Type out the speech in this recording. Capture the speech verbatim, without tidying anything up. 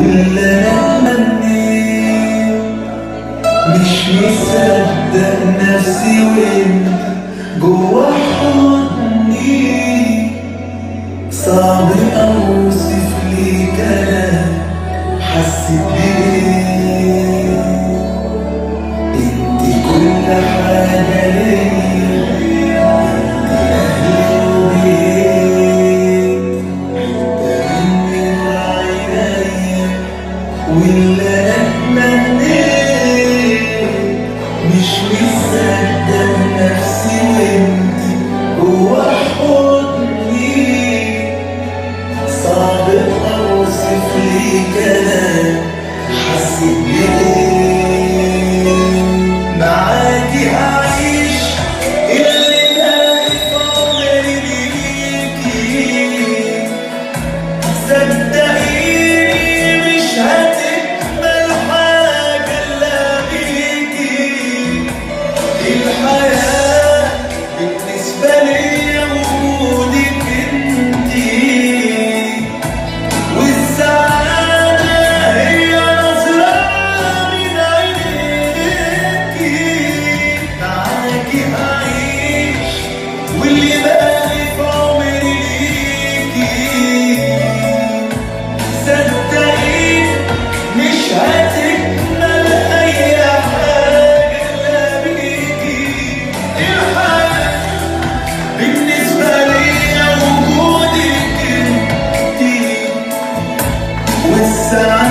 واللي انا اتمنيت. مش مصدق نفسي وانت جوا حضني، صعب اوصف ليك انا حسيت بيه. انت كل حاجه ليا، انت اهلي وبيت، حته مني وعينيا واللي اتمنيت. مش مصدق نفسي وانت جوا حضني، صعب اوصف ليك انا حسيت بيه. معاكي هعيش اللي باقي في عمري ليكي، صدقيني مش هتكمل حاجة الا بيكي. الحياة بالنسبة ليا وجودك انتي، والسعادة هي نظرة من عينيكي. معاكي هعيش واللي باقي في عمري ليكي، صدقيني مش هتكمل أي حاجة إلا بيكي. الحياة بالنسبة ليا وجودك انتي، والسعادة